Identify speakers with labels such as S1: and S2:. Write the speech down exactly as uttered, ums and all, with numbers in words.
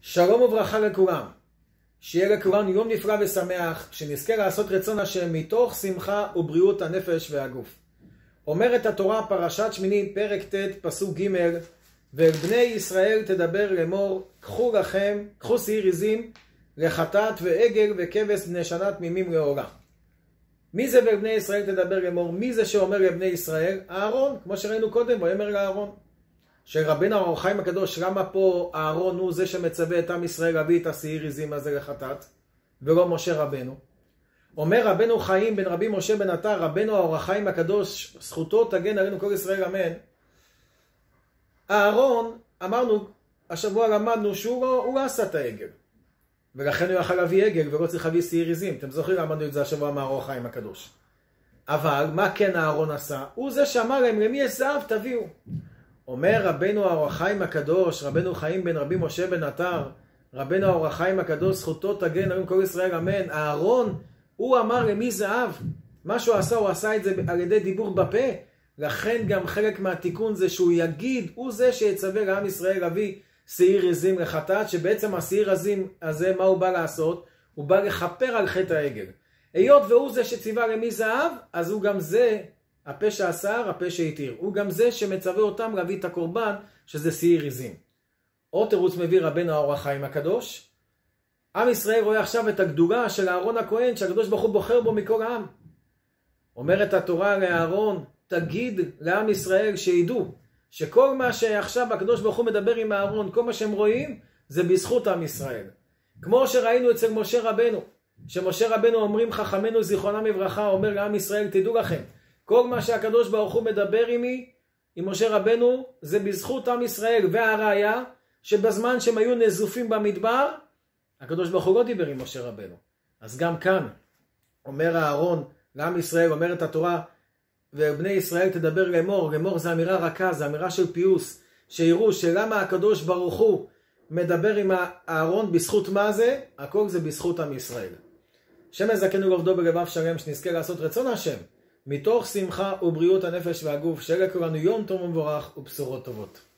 S1: שלום וברכה לכולם, שיהיה לכולנו יום נפלא ושמח, שנזכה לעשות רצון השם מתוך שמחה ובריאות הנפש והגוף. אומרת התורה פרשת שמיני פרק ט' פסוק ג' ואל בני ישראל תדבר לאמור, קחו לכם, קחו שעיר עזים לחטאת ועגל וכבש בני שנה תמימים לעולה. מי זה ואל בני ישראל תדבר לאמור? מי זה שאומר לבני ישראל? אהרון, כמו שראינו קודם, ויאמר לאהרון. שרבנו האור החיים הקדוש, למה פה אהרון הוא זה שמצווה את עם ישראל להביא את השעיר עזים הזה לחטאת, ולא משה רבנו? אומר רבנו חיים בן רבי משה בן עטר, רבנו האור החיים הקדוש, זכותו תגן עלינו כל ישראל אמן. אהרון, אמרנו, השבוע למדנו שהוא לא, הוא לא עשה את העגל, ולכן הוא יכל להביא עגל ולא צריך להביא שעיר עזים. אתם זוכרים, למדנו את זה השבוע מהאור החיים הקדוש. אבל מה כן אהרון עשה? הוא זה שאמר להם, למי יש זהב תביאו. אומר רבנו האור החיים הקדוש, רבנו חיים בן רבי משה בן עטר, רבנו האור החיים הקדוש, זכותו תגן עלינו כל ישראל אמן. אהרון, הוא אמר למי זהב. מה שהוא עשה, הוא עשה את זה על ידי דיבור בפה. לכן גם חלק מהתיקון זה שהוא יגיד, הוא זה שיצווה לעם ישראל להביא שעיר עזים לחטאת, שבעצם השעיר עזים הזה, מה הוא בא לעשות? הוא בא לכפר על חטא העגל. היות והוא זה שציווה למי זהב, אז הוא גם זה, הפה שאסר, הפה שהתיר. הוא גם זה שמצווה אותם להביא את הקורבן, שזה שעיר עזים. עוד תירוץ מביא רבנו האור החיים הקדוש. עם ישראל רואה עכשיו את הגדולה של אהרון הכהן, שהקדוש ברוך הוא בוחר בו מכל העם. אומרת התורה לאהרון, תגיד לעם ישראל שידעו, שכל מה שעכשיו הקדוש ברוך הוא מדבר עם אהרון, כל מה שהם רואים, זה בזכות עם ישראל. כמו שראינו אצל משה רבנו, שמשה רבנו אומרים חכמינו זיכרונם לברכה, אומר לעם ישראל, תדעו לכם, כל מה שהקדוש ברוך הוא מדבר עמי, עם משה רבנו, זה בזכות עם ישראל. והראיה, שבזמן שהם היו נזופים במדבר, הקדוש ברוך הוא לא דיבר עם משה רבנו. אז גם כאן, אומר אהרון לעם ישראל, אומרת התורה, ובני ישראל תדבר לאמור. לאמור זה אמירה רכה, זה אמירה של פיוס, שיראו שלמה הקדוש ברוך הוא מדבר עם אהרון, בזכות מה זה? הכל זה בזכות עם ישראל. שם יזכנו לעובדו בלבב שלם, שנזכה לעשות רצון השם מתוך שמחה ובריאות הנפש והגוף, שיהיה לכולנו יום טוב ומבורך ובשורות טובות.